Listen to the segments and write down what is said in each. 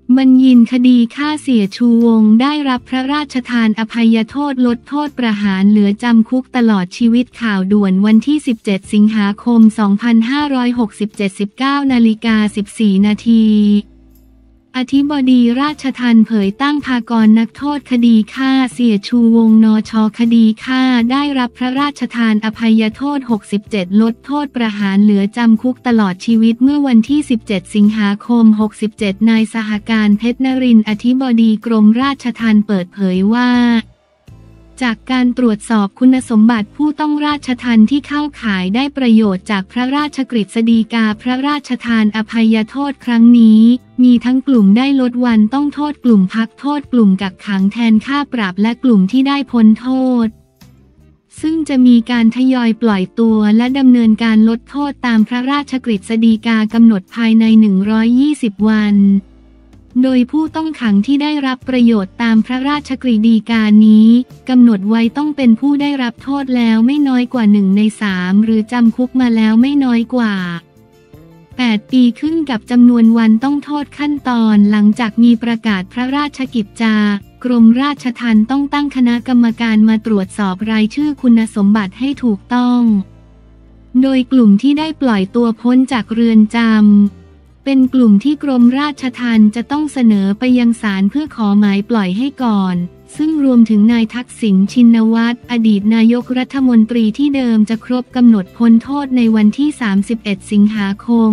บัญญินคดีฆ่าเสียชูวงศ์ได้รับพระราชทานอภัยโทษลดโทษประหารเหลือจำคุกตลอดชีวิตข่าวด่วนวันที่ 17 สิงหาคม 2567 19:14 นาทีอธิบดีราชทัณฑ์เผยตั้งภากรนักโทษคดีฆ่าเสียชูวงศ์นช.คดีฆ่าได้รับพระราชทานอภัยโทษ 67 ลดโทษประหารเหลือจำคุกตลอดชีวิตเมื่อวันที่ 17 สิงหาคม 67 นายสหการเพชรนรินทร์อธิบดีกรมราชทัณฑ์เปิดเผยว่าจากการตรวจสอบคุณสมบัติผู้ต้องราชทัณฑ์ที่เข้าข่ายได้ประโยชน์จากพระราชกฤษฎีกาพระราชทานอภัยโทษครั้งนี้มีทั้งกลุ่มได้ลดวันต้องโทษกลุ่มพักโทษกลุ่มกักขังแทนค่าปรับและกลุ่มที่ได้พ้นโทษซึ่งจะมีการทยอยปล่อยตัวและดำเนินการลดโทษตามพระราชกฤษฎีกากำหนดภายใน120 วันโดยผู้ต้องขังที่ได้รับประโยชน์ตามพระราชกฤษฎีกานี้กำหนดไว้ต้องเป็นผู้ได้รับโทษแล้วไม่น้อยกว่า1 ใน 3หรือจำคุกมาแล้วไม่น้อยกว่า8 ปีขึ้นกับจำนวนวันต้องโทษขั้นตอนหลังจากมีประกาศพระราชกิจจากรมราชทัณฑ์ต้องตั้งคณะกรรมการมาตรวจสอบรายชื่อคุณสมบัติให้ถูกต้องโดยกลุ่มที่ได้ปล่อยตัวพ้นจากเรือนจำเป็นกลุ่มที่กรมราชทัณฑ์จะต้องเสนอไปยังศาลเพื่อขอหมายปล่อยให้ก่อนซึ่งรวมถึงนายทักษิณชินวัตรอดีตนายกรัฐมนตรีที่เดิมจะครบกำหนดพ้นโทษในวันที่ 31 สิงหาคม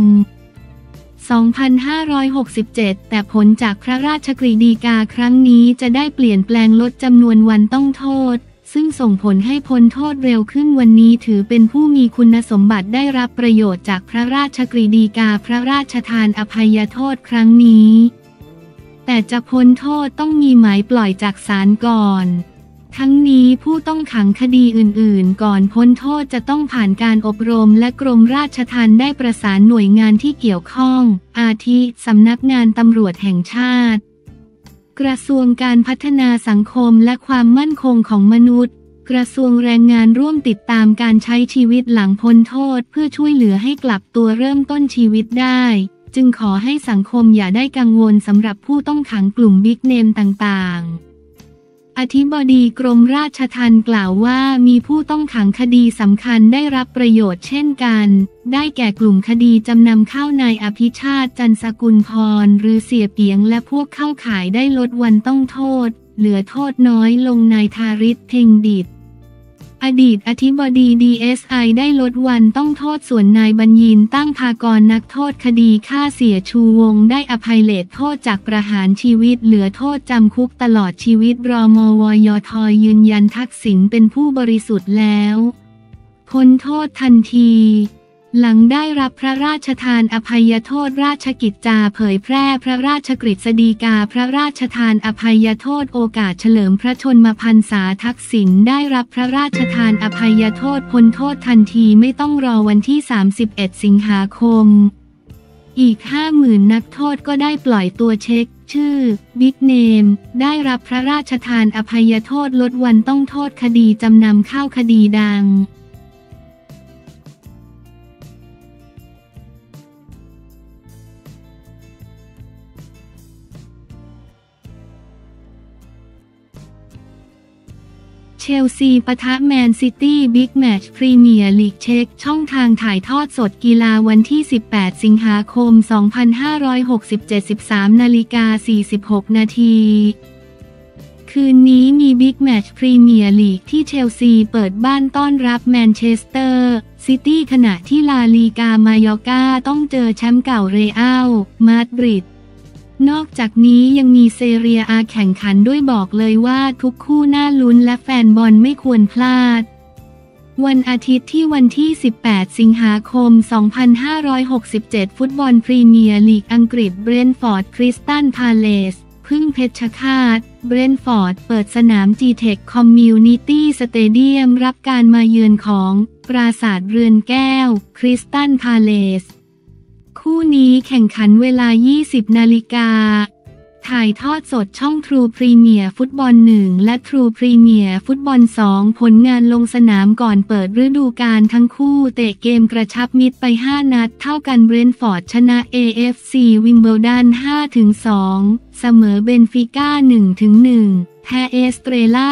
2567 แต่ผลจากพระราชกฤษฎีกาครั้งนี้จะได้เปลี่ยนแปลงลดจำนวนวันต้องโทษซึ่งส่งผลให้พ้นโทษเร็วขึ้นวันนี้ถือเป็นผู้มีคุณสมบัติได้รับประโยชน์จากพระราชกฤษฎีกาพระราชทานอภัยโทษครั้งนี้แต่จะพ้นโทษต้องมีหมายปล่อยจากศาลก่อนทั้งนี้ผู้ต้องขังคดีอื่นๆก่อนพ้นโทษจะต้องผ่านการอบรมและกรมราชทัณฑ์ได้ประสานหน่วยงานที่เกี่ยวข้องอาทิสำนักงานตำรวจแห่งชาติกระทรวงการพัฒนาสังคมและความมั่นคงของมนุษย์กระทรวงแรงงานร่วมติดตามการใช้ชีวิตหลังพ้นโทษเพื่อช่วยเหลือให้กลับตัวเริ่มต้นชีวิตได้จึงขอให้สังคมอย่าได้กังวลสำหรับผู้ต้องขังกลุ่มบิ๊กเนมต่างๆอธิบดีกรมราชทัณฑ์กล่าวว่ามีผู้ต้องขังคดีสำคัญได้รับประโยชน์เช่นกันได้แก่กลุ่มคดีจำนำข้าวนายอภิชาติจันทร์สกุลพรหรือเสียเปียงและพวกเข้าข่ายได้ลดวันต้องโทษเหลือโทษน้อยลงนายทาริศ เพ็งดิษฐ์อดีตอธิบดี DSI ได้ลดวันต้องโทษส่วนนายบัญญินตั้งภากรนักโทษคดีฆ่าเสียชูวงศ์ได้อภัยเลทโทษจากประหารชีวิตเหลือโทษจำคุกตลอดชีวิตรมวยทยืนยันทักษิณเป็นผู้บริสุทธิ์แล้วพ้นโทษทันทีหลังได้รับพระราชทานอภัยโทษราชกิจจาเผยแพร่พระราชกฤษฎีกาพระราชทานอภัยโทษโอกาสเฉลิมพระชนมพรรษาทักษิณได้รับพระราชทานอภัยโทษพ้นโทษทันทีไม่ต้องรอวันที่ 31 สิงหาคมอีก 50,000 นักโทษก็ได้ปล่อยตัวเช็คชื่อบิ๊กเนมได้รับพระราชทานอภัยโทษลดวันต้องโทษคดีจำนำข้าวคดีดังเชลซีปะทะแมนซิตี้บิ๊กแมตช์พรีเมียร์ลีกเช็คช่องทางถ่ายทอดสดกีฬาวันที่ 18 สิงหาคม 2567 13:46 นาทีคืนนี้มีบิ๊กแมตช์พรีเมียร์ลีกที่เชลซีเปิดบ้านต้อนรับแมนเชสเตอร์ซิตี้ขณะที่ลาลีกามายอร์กาต้องเจอแชมป์เก่าเรอัลมาดริดนอกจากนี้ยังมีเซเรียอาแข่งขันด้วยบอกเลยว่าทุกคู่น่าลุ้นและแฟนบอลไม่ควรพลาดวันอาทิตย์ที่วันที่ 18 สิงหาคม 2567 ฟุตบอลพรีเมียร์ลีกอังกฤษเบรนท์ฟอร์ดคริสตัลพาเลซพึ่งเพชรฆาตเบรนท์ฟอร์ดเปิดสนาม G-Tech Community Stadium รับการมาเยือนของปราสาทเรือนแก้วคริสตัลพาเลซคู่นี้แข่งขันเวลา 20 นาฬิกาถ่ายทอดสดช่อง True Premier ฟุตบอล 1 และ True Premier ฟุตบอล 2 ผลงานลงสนามก่อนเปิดฤดูกาลทั้งคู่เตะเกมกระชับมิตรไป 5 นัดเท่ากันเบรนท์ฟอร์ดชนะ AFC วิมเบิลดัน 5-2 เสมอเบนฟิก้า 1-1 แพ้เอสเตรล่า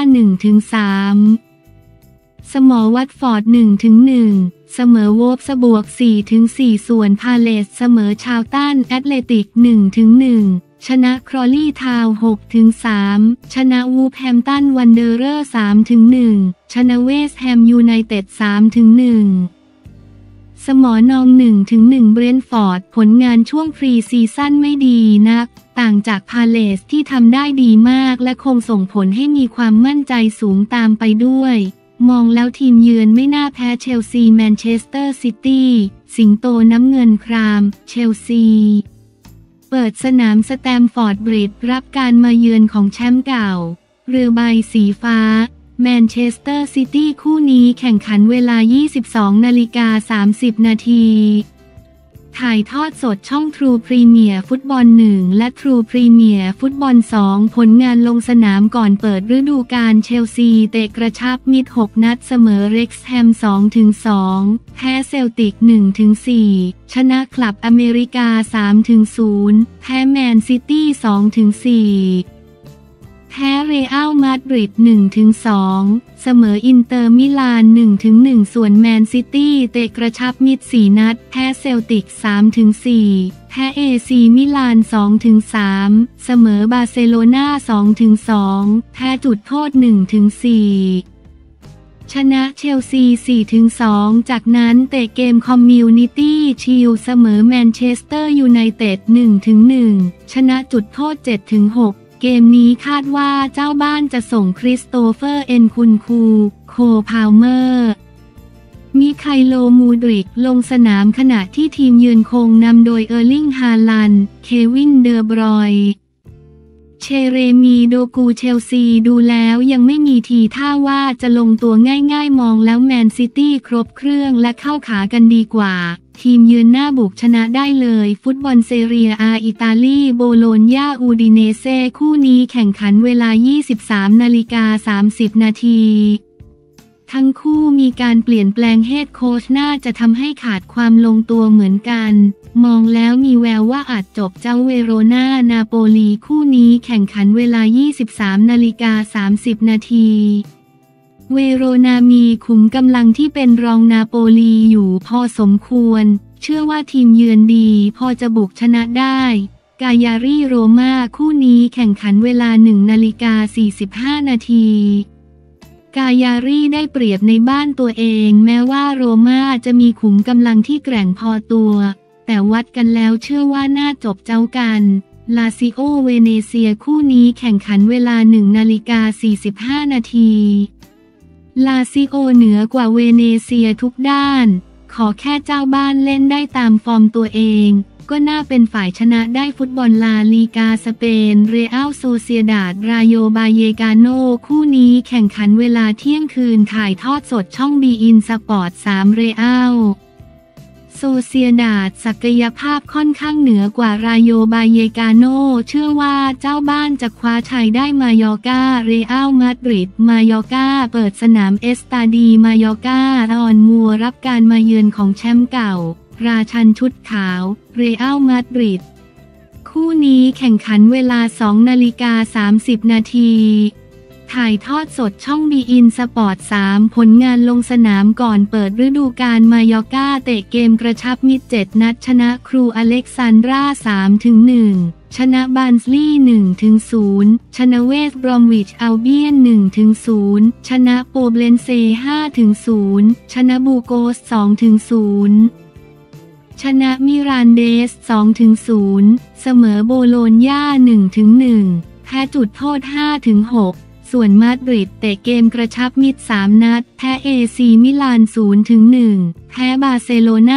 1-3 สมอวัตฟอร์ด 1-1 เสมอโวล์ฟส์บวก 4-4 ส่วนพาเลสเสมอชาวตันแอตเลติก 1-1 ชนะครอลี่ทาวน์ 6-3 ชนะวูฟแฮมตันวันเดอเรอร์ 3-1 ชนะเวสต์แฮมยูไนเต็ด 3-1 สมอนอง 1-1 เบรนท์ฟอร์ดผลงานช่วงพรีซีซั่นไม่ดีนักต่างจากพาเลสที่ทำได้ดีมากและคงส่งผลให้มีความมั่นใจสูงตามไปด้วยมองแล้วทีมเยือนไม่น่าแพ้เชลซีแมนเชสเตอร์ซิตี้สิงโตน้ำเงินครามเชลซีเปิดสนามสแตมฟอร์ดบริดจ์รับการมาเยือนของแชมป์เก่าเรือใบสีฟ้าแมนเชสเตอร์ซิตี้คู่นี้แข่งขันเวลา 22:30 นาทีถ่ายทอดสดช่อง True Premier ฟุตบอล 1 และ True Premier ฟุตบอล 2 ผลงานลงสนามก่อนเปิดฤดูกาลเชลซีเตะกระชับมิตร 6 นัดเสมอเร็กซ์แฮม 2-2 แพ้เซลติก 1-4 ชนะคลับอเมริกา 3-0 แพ้แมนซิตี้ 2-4 แพ้เรอัลมาดริด 1-2 เสมออินเตอร์มิลาน 1-1 ส่วนแมนซิตี้เตะกระชับมิตร 4 นัดแพ้เซลติก 3-4 แพ้เอซีมิลาน 2-3 เสมอบาร์เซโลนา 2-2 แพ้จุดโทษ 1-4 ชนะเชลซี 4-2 จากนั้นเตะเกมคอมมิวนิตี้ชีลด์เสมอแมนเชสเตอร์ยูไนเต็ด 1-1 ชนะจุดโทษ 7-6เกมนี้คาดว่าเจ้าบ้านจะส่งคริสโตเฟอร์เอ็นคุนคูโคพาวเมอร์มิไคโลมูดริกลงสนามขณะที่ทีมยืนคงนำโดยเออร์ลิงฮาลันด์เควินเดอบรอยน์เชเรมีโดกูเชลซีดูแล้วยังไม่มีทีท่าว่าจะลงตัวง่ายๆมองแล้วแมนซิตี้ครบเครื่องและเข้าขากันดีกว่าทีมยืนหน้าบุกชนะได้เลยฟุตบอลเซเรียอาอิตาลีโบโลญญาอูดิเนเซ่คู่นี้แข่งขันเวลา 23:30 นาทีทั้งคู่มีการเปลี่ยนแปลงเฮดโค้ชน่าจะทำให้ขาดความลงตัวเหมือนกันมองแล้วมีแววว่าอาจจบเจ้าเวโรนานาโปลีคู่นี้แข่งขันเวลา 23:30 นาทีเวโรนามีขุมกำลังที่เป็นรองนาโปลีอยู่พอสมควรเชื่อว่าทีมเยือนดีพอจะบุกชนะได้กายารีโรม่าคู่นี้แข่งขันเวลา 1:45 นาทีกายารีได้เปรียบในบ้านตัวเองแม้ว่าโรม่าจะมีขุมกำลังที่แกร่งพอตัวแต่วัดกันแล้วเชื่อว่าน่าจบเจ้ากันลาซิโอเวเนเซียคู่นี้แข่งขันเวลา 1:45 นาทีลาซิโอเหนือกว่าเวเนเซียทุกด้านขอแค่เจ้าบ้านเล่นได้ตามฟอร์มตัวเองก็น่าเป็นฝ่ายชนะได้ฟุตบอลลาลีกาสเปนเรอัลโซเซียดาดรายโยบาเยกาโนคู่นี้แข่งขันเวลาเที่ยงคืนถ่ายทอดสดช่องบีอินสปอร์ต 3 เรอัลโซเซียดาดศักยภาพค่อนข้างเหนือกว่ารายโยบาเยกาโนเชื่อว่าเจ้าบ้านจะคว้าชัยได้มายอร์กาเรอัลมาดริดมายอร์กาเปิดสนามเอสตาดีมายอร์การอนมัวรับการมาเยือนของแชมป์เก่าราชันชุดขาวเรอัลมาดริดคู่นี้แข่งขันเวลา 2:30 นาทีถ่ายทอดสดช่องบีอินสปอร์ต 3 ผลงานลงสนามก่อนเปิดฤดูกาลมายอร์กาเตะเกมกระชับมิตร 7 นัดชนะครูอเล็กซานดรา 3-1 ชนะบาร์นส์ลีย์ 1-0 ชนะเวสต์บรอมวิชอัลเบียน 1-0 ชนะโปเบเลนเซ่ 5-0 ชนะบูโกส 2-0 ชนะมิรานเดส 2-0 เสมอโบโลญญา 1-1 แพ้จุดโทษ 5-6 ส่วนมาดริดเตะเกมกระชับมิตร 3 นัดแพ้เอซีมิลาน 0-1 แพ้บาร์เซโลนา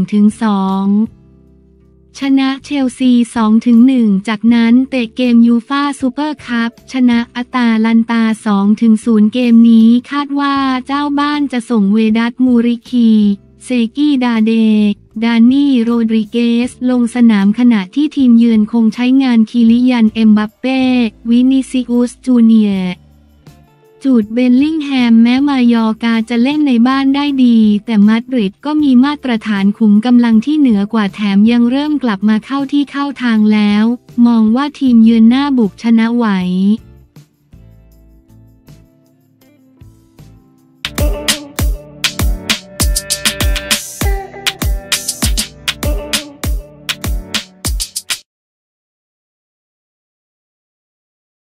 1-2 ชนะเชลซี 2-1 จากนั้นเตะเกมยูฟ่าซูเปอร์คัพชนะอาตาลันตา 2-0 เกมนี้คาดว่าเจ้าบ้านจะส่งเวดัตมูริคีเซกีดาเดดานี่โรดริเกสลงสนามขณะที่ทีมเยือนคงใช้งานคิลิยันเอ็มบัปเป้วินิซิอุสจูเนียร์จูดเบลลิงแฮมแม้มายอร์กาจะเล่นในบ้านได้ดีแต่มาดริดก็มีมาตรฐานขุมกำลังที่เหนือกว่าแถมยังเริ่มกลับมาเข้าที่เข้าทางแล้วมองว่าทีมเยือนหน้าบุกชนะไหว